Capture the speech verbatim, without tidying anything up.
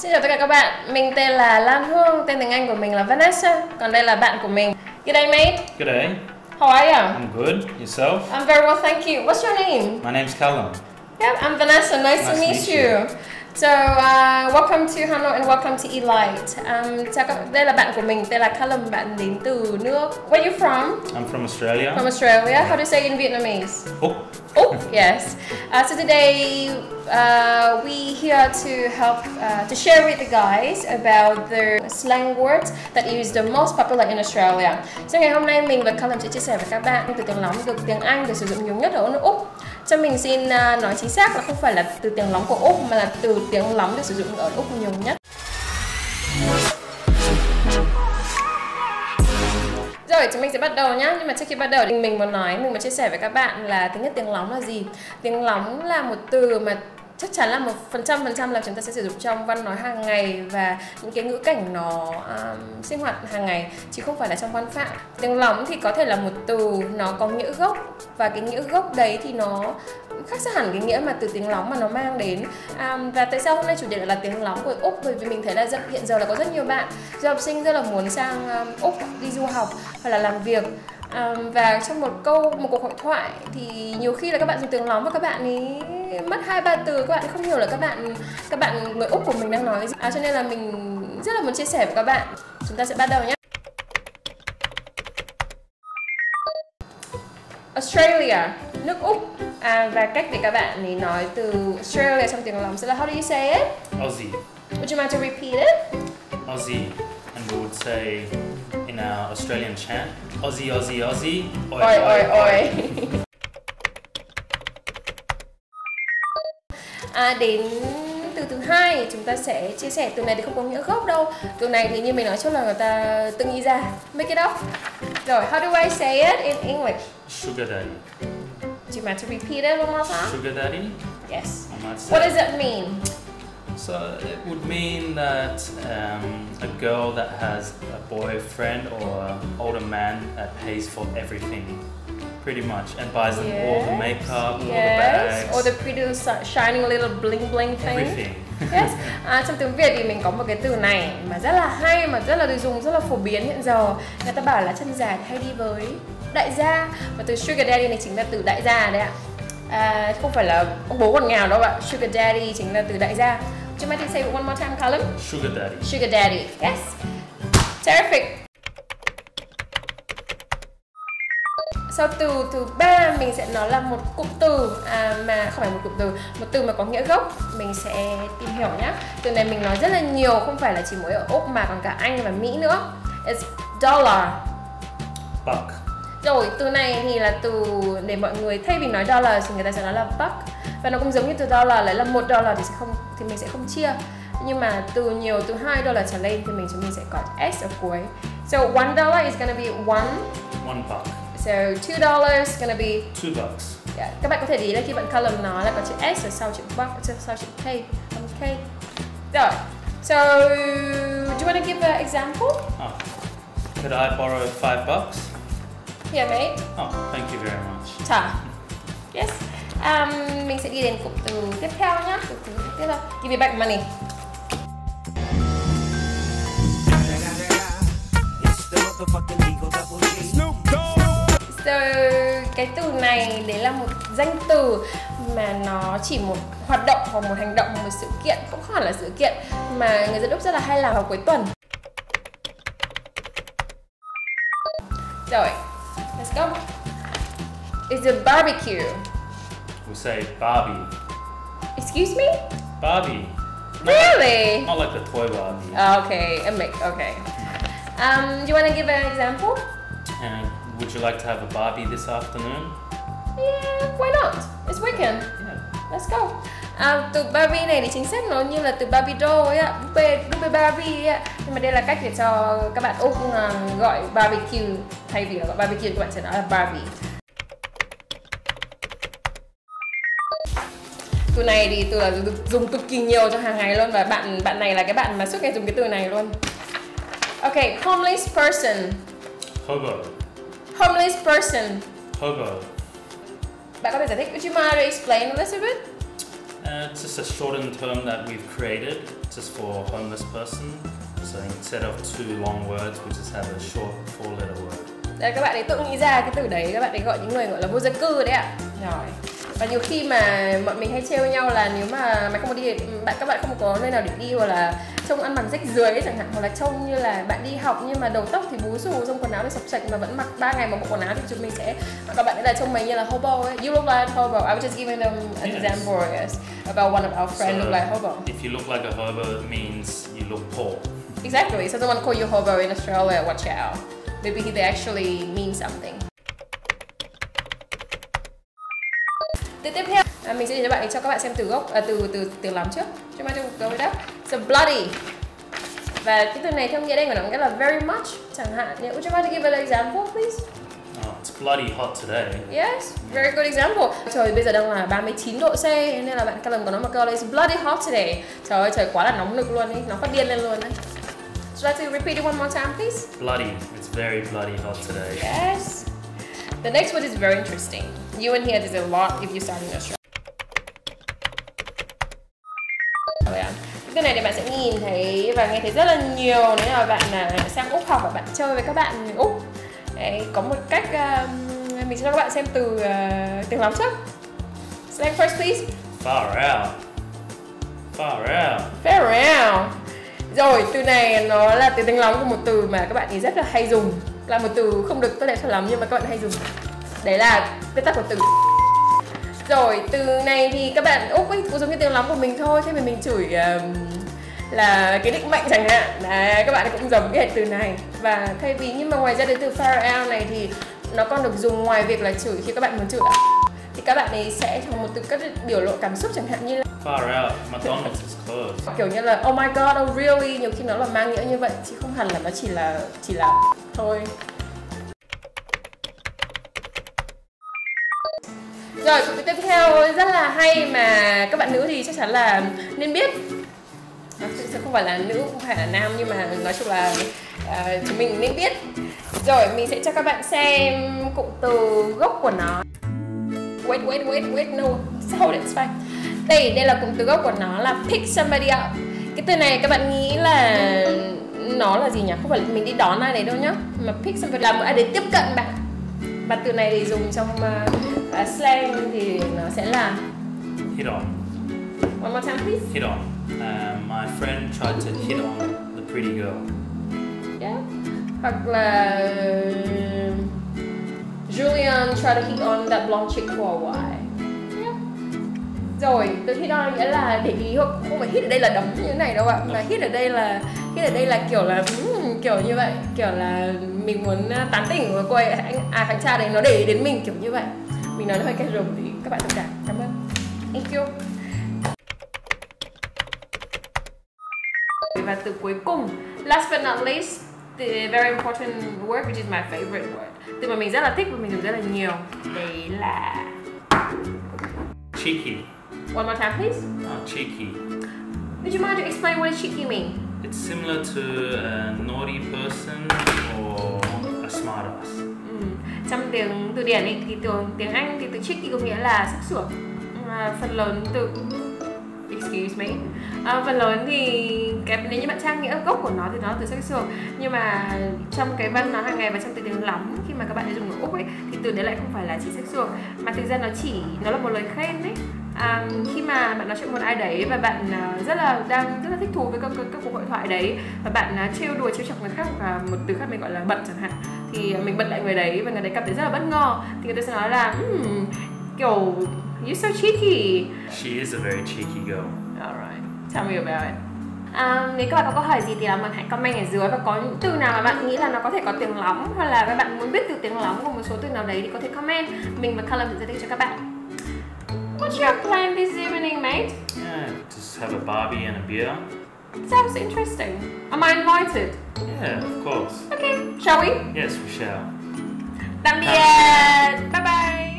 Xin chào tất cả các bạn, mình tên là Lan Hương, tên tiếng Anh của mình là Vanessa, còn đây là bạn của mình. Good day, mate. Good day. How are you? I'm good. Yourself? I'm very well, thank you. What's your name? My name's Callum. Yep, I'm Vanessa. Nice, Nice to meet, meet you. you. So, uh, welcome to Hanoi and welcome to Elite. Um, chào các, đây là bạn của mình, tên là Callum, bạn đến từ nước. Where are you from? I'm from Australia. From Australia. How do you say in Vietnamese? Oh. Oh, yes. Uh, so today uh, we here to help uh, to share with the guys about the slang words that is the most popular in Australia. So ngày hôm nay mình và Callum sẽ chia sẻ với các bạn từ tiếng lóng, từ tiếng Anh được sử dụng nhiều nhất ở nước Úc. Cho mình xin uh, nói chính xác là không phải là từ tiếng lóng của Úc mà là từ tiếng lóng được sử dụng ở Úc nhiều nhất. Rồi, chúng mình sẽ bắt đầu nhá. Nhưng mà trước khi bắt đầu thì mình muốn nói, mình muốn chia sẻ với các bạn là thứ nhất, tiếng lóng là gì. Tiếng lóng là một từ mà chắc chắn là một phần trăm phần trăm là chúng ta sẽ sử dụng trong văn nói hàng ngày và những cái ngữ cảnh nó um, sinh hoạt hàng ngày, chứ không phải là trong văn phạm. Tiếng lóng thì có thể là một từ nó có nghĩa gốc, và cái nghĩa gốc đấy thì nó khác xa hẳn cái nghĩa mà từ tiếng lóng mà nó mang đến. Um, và tại sao hôm nay chủ đề lại là tiếng lóng của Úc? Bởi vì mình thấy là rất, hiện giờ là có rất nhiều bạn du học sinh rất là muốn sang um, Úc đi du học hoặc là làm việc. Um, và trong một câu, một cuộc hội thoại thì nhiều khi là các bạn dùng tiếng lóng và các bạn ấy mất hai ba từ, các bạn không hiểu là các bạn các bạn người Úc của mình đang nói cái gì. À, cho nên là mình rất là muốn chia sẻ với các bạn. Chúng ta sẽ bắt đầu nhé. Australia, nước Úc. À, và cách để các bạn ấy nói từ Australia trong tiếng lóng sẽ là how do you say it? Aussie. Would you mind to repeat it? Aussie. And we would say in our Australian chant, Aussie, Aussie, Aussie. Oi, Oi, oi, oi. À, đến từ thứ hai chúng ta sẽ chia sẻ. Từ này thì không có nghĩa gốc đâu. Từ này thì như mình nói trước là người ta tự nghĩ ra. Make it up. Rồi, how do I say it in English? Sugar daddy. Do you mind to repeat it one more time? Sugar daddy? Yes. I might say. What does it mean? So it would mean that um, a girl that has a boyfriend or an older man that pays for everything, pretty much, and buys them Yes. all the makeup, all the Yes. bags, Or the pretty shining little bling bling thing. everything. Yes. À, trong tiếng Việt thì mình có một cái từ này mà rất là hay, mà rất là được dùng, rất là phổ biến hiện giờ. Người ta bảo là chân dài hay đi với đại gia. Và từ sugar daddy này chính là từ đại gia đấy ạ. À, không phải là ông bố còn nghèo đâu ạ. Sugar daddy chính là từ đại gia. Do you mind to say it one more time, Callum? Sugar daddy. Sugar daddy. Yes. Terrific. Sau từ thứ ba mình sẽ nói là một cụm từ, à, mà không phải một cụm từ, một từ mà có nghĩa gốc. Mình sẽ tìm hiểu nhé. Từ này mình nói rất là nhiều, không phải là chỉ mỗi ở Úc mà còn cả Anh và Mỹ nữa. It's dollar. Buck. Rồi, từ này thì là từ để mọi người thay vì nói dollar thì người ta sẽ nói là buck. Và nó cũng giống như từ dollar, lấy là một dollar thì sẽ không thì mình sẽ không chia. Nhưng mà từ nhiều, từ hai dollar trở lên thì mình chúng mình sẽ có s ở cuối. So one dollar is gonna be one. One buck. So two dollars is gonna be Two bucks. yeah. Các bạn có thể để ý là khi bạn Callum nói là có chữ s ở sau chữ buck, sau chữ k, âm k. Rồi. So do you want to give an example? Oh. Could I borrow five bucks? Yeah, mate. Oh, thank you very much. Chà. Yes. Um, mình sẽ đi đến cụm từ tiếp theo nhá. Cụm từ tiếp theo. Give me back money. So, cái từ này đấy là một danh từ mà nó chỉ một hoạt động hoặc một hành động hoặc một sự kiện, cũng không hẳn là sự kiện mà người dân Úc rất là hay làm vào cuối tuần. Rồi, let's go. It's a barbecue. We say Barbie. Excuse me? Barbie. Not Really? Like, not like the toy Barbie. Okay, a mix. Okay. Um, do you want to give an example? And would you like to have a Barbie this afternoon? Yeah, why not? It's weekend. Yeah. Let's go. À, từ Barbie này thì chính xác nó như là từ Barbie doll ấy ạ, búp bê, búp bê Barbie ấy ạ. Nhưng mà đây là cách để cho các bạn Úc uh, gọi barbecue, thay vì là gọi barbecue các bạn sẽ nói là Barbie. Từ này thì từ là được dùng cực kỳ nhiều trong hàng ngày luôn, và bạn bạn này là cái bạn mà suốt ngày dùng cái từ này luôn. Okay, homeless person. Hobo. Homeless person. Hobo. Bạn có thể giải thích? Would you mind to explain a little bit? Uh, it's just a shortened term that we've created just for homeless person. So instead of two long words, we just have a short four-letter word. Đấy, các bạn ấy tự nghĩ ra cái từ đấy, các bạn ấy gọi những người gọi là vô gia cư đấy ạ. Rồi. Và nhiều khi mà bọn mình hay trêu nhau là nếu mà mày không có đi, bạn các bạn không có nơi nào để đi, hoặc là trông ăn mặc rách rưới chẳng hạn, hoặc là trông như là bạn đi học nhưng mà đầu tóc thì búi xù, trong quần áo thì sọc sạch mà vẫn mặc ba ngày một bộ quần áo, thì chúng mình sẽ các bạn ấy là trông mày như là hobo ấy. You look like hobo. I was just giving them an Yes. example, yes, about one of our friends So look like hobo. if you look like a hobo, it means you look poor. Exactly. So someone call you hobo in Australia, watch out. Maybe they actually mean something. Từ tiếp theo, à, mình sẽ để cho bạn cho các bạn xem từ gốc, à, từ từ tiếng lắm trước. Chúng ta go with that. So bloody. Và cái từ này theo nghĩa đen của nó nghĩa là very much. Chẳng hạn, would you mind to give an example, please? Oh, it's bloody hot today. Yes, very good example. Trời bây giờ đang là ba mươi chín độ C, nên là bạn Callum có nói một câu là it's bloody hot today. Trời ơi, trời quá là nóng nực luôn ấy, nó phát điên lên luôn đấy. So let's repeat it one more time, please. Bloody. It's very bloody hot today. Yes. The next word is very interesting. You and here there's a lot if you start in Australia. Cái từ này thì bạn sẽ nhìn thấy và nghe thấy rất là nhiều nếu là bạn là sang Úc học và bạn chơi với các bạn người Úc. Đấy, có một cách uh, mình sẽ cho các bạn xem từ uh, tiếng lắm trước. Slang first please. Far out. Far out. Far out. Rồi, từ này nó là từ tiếng lóng của một từ mà các bạn ấy rất là hay dùng. Là một từ không được tốt đẹp cho lắm nhưng mà các bạn hay dùng. Đấy là viết tắt của từ. Rồi, từ này thì các bạn Úc ấy cũng giống như tiếng lóng của mình thôi. Thế mà mình chửi uh, là cái định mệnh chẳng hạn. Đấy, các bạn ấy cũng giống cái từ này. Và thay vì, nhưng mà ngoài ra đến từ far out này thì nó còn được dùng ngoài việc là chửi khi các bạn muốn chửi. Thì các bạn ấy sẽ dùng một từ các biểu lộ cảm xúc chẳng hạn như là Far out. McDonald's is closed. kiểu như là oh my god, oh really, nhiều khi nó là mang nghĩa như vậy chứ không hẳn là nó chỉ là chỉ là thôi. Rồi, từ tiếp theo rất là hay mà các bạn nữ thì chắc chắn là nên biết. Nó sẽ không phải là nữ, không phải là nam, nhưng mà nói chung là uh, chúng mình nên biết. Rồi, mình sẽ cho các bạn xem cụm từ gốc của nó. Wait, wait, wait, wait, no, hold it, it's fine. Đây, đây là cụm từ gốc của nó là pick somebody up. Cái từ này các bạn nghĩ là nó là gì nhỉ? Không phải là mình đi đón ai đấy đâu nhá. Mà pick somebody là một ai đấy tiếp cận bạn. Và từ này thì dùng trong uh, uh, slang thì nó sẽ là Hit on. one more time please. Hit on. Uh, my friend tried to hit on the pretty girl. Yeah. Hoặc là Julian tried to hit on that blonde chick for a while. Yeah. Rồi, từ hit on nghĩa là để ý, không không phải hit ở đây là đấm như thế này đâu ạ, mà hit ở đây là hit ở đây là kiểu là um, kiểu như vậy, kiểu là mình muốn tán tỉnh của cô ấy, anh à thằng cha đấy nó để ý đến mình kiểu như vậy. Mình nói nó hơi casual thì các bạn thông cảm. Cảm ơn. Thank you. Và từ cuối cùng, last but not least, the very important word which is my favorite word. Từ mà mình rất là thích và mình dùng rất là nhiều. Đấy là Cheeky. one more time please. Oh, cheeky. Would you mind to explain what does cheeky mean? It's similar to a naughty person or a smartass. Ừ. Trong tiếng từ điển ấy, thì tiếng tiếng Anh thì từ cheeky có nghĩa là sắc sủa. À, phần lớn từ excuse me. À, phần lớn thì cái nếu như bạn tra nghĩa gốc của nó thì nó là từ sắc sủa, nhưng mà trong cái văn nói hàng ngày và trong từ tiếng lắm khi mà các bạn dùng ở Úc ấy thì từ đấy lại không phải là chỉ sắc sủa, mà thực ra nó chỉ nó là một lời khen đấy. À, khi mà bạn nói chuyện một ai đấy và bạn uh, rất là đang rất là thích thú với các, các, các cuộc hội thoại đấy và bạn uh, trêu đùa trêu chọc người khác, và một từ khác mình gọi là bật chẳng hạn, thì mình bật lại người đấy và người đấy cảm thấy rất là bất ngờ thì người ta sẽ nói là hmm, kiểu you're so cheeky. She is a very cheeky girl. Alright, tell me about it. À, nếu các bạn có câu hỏi gì thì làm ơn hãy comment ở dưới, và có những từ nào mà bạn nghĩ là nó có thể có tiếng lóng hoặc là các bạn muốn biết từ tiếng lóng của một số từ nào đấy thì có thể comment. Mình và Callum sẽ giải thích cho các bạn. What's your plan this evening, mate? Yeah, just have a Barbie and a beer. Sounds interesting. Am I invited? Yeah, of course. Okay, shall we? Yes, we shall. Tạm biệt. Bye bye.